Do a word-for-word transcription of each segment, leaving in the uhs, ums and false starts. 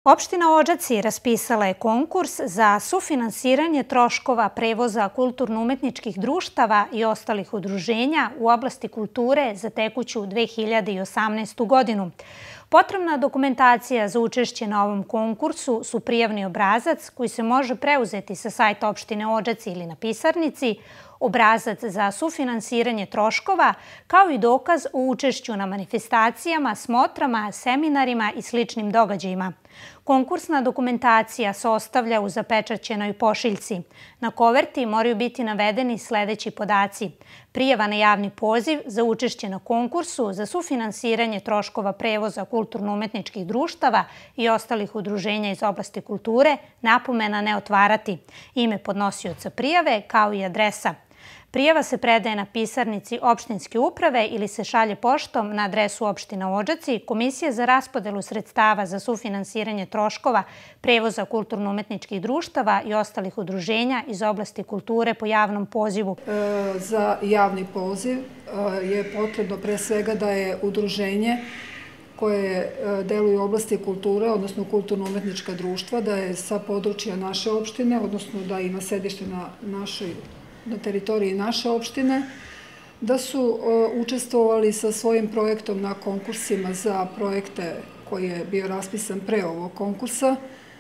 Opština Odžaci raspisala je konkurs za sufinansiranje troškova prevoza kulturno-umetničkih društava i ostalih udruženja u oblasti kulture za tekuću dve hiljade osamnaestu. godinu. Potrebna dokumentacija za učešće na ovom konkursu su prijavni obrazac koji se može preuzeti sa sajta opštine Odžaci ili na pisarnici, obrazac za sufinansiranje troškova, kao i dokaz o učešću na manifestacijama, smotrama, seminarima i sličnim događajima. Konkursna dokumentacija se ostavlja u zapečaćenoj pošiljci. Na koverti moraju biti navedeni sledeći podaci: prijava na javni poziv za učešće na konkursu za sufinansiranje troškova prevoza kulturno-umetničkih društava i ostalih udruženja iz oblasti kulture, napomena ne otvarati, ime podnosioca prijave kao i adresa. Prijava se predaje na pisarnici opštinske uprave ili se šalje poštom na adresu opština Odžaci, Komisija za raspodelu sredstava za sufinansiranje troškova prevoza kulturno-umetničkih društava i ostalih udruženja iz oblasti kulture po javnom pozivu. Za javni poziv je potrebno pre svega da je udruženje koje deluje u oblasti kulture, odnosno kulturno-umetnička društva, da je sa područja naše opštine, odnosno da ima sedište na našoj na teritoriji naše opštine, da su učestvovali sa svojim projektom na konkursima za projekte koji je bio raspisan pre ovog konkursa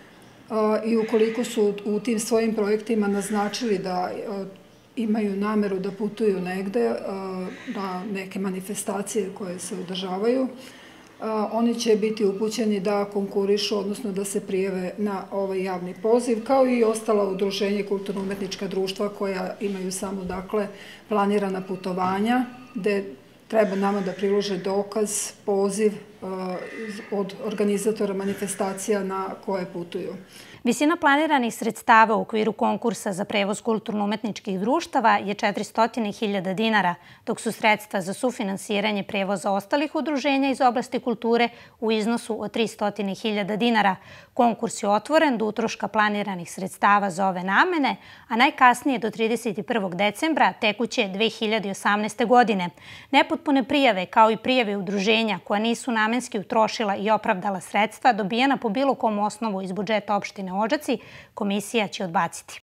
i ukoliko su u tim svojim projektima naznačili da imaju nameru da putuju negde na neke manifestacije koje se održavaju, oni će biti upućeni da konkurišu, odnosno da se prijave na ovaj javni poziv, kao i ostala udruženja i kulturno-umetnička društva koja imaju samo, dakle, planirana putovanja, gde treba nama da prilože dokaz, poziv od organizatora manifestacija na koje putuju. Visina planiranih sredstava u okviru konkursa za prevoz kulturno-umetničkih društava je četiristo hiljada dinara, dok su sredstva za sufinansiranje prevoza ostalih udruženja iz oblasti kulture u iznosu od tristo hiljada dinara. Konkurs je otvoren do utroška planiranih sredstava za ove namene, a najkasnije do trideset prvog decembra tekuće dve hiljade osamnaeste. godine. Nepotpune prijave, kao i prijave udruženja koja nisu namenski utrošila i opravdala sredstva dobijena po bilo kom osnovu iz budžeta opštine Odžaci, komisija će odbaciti.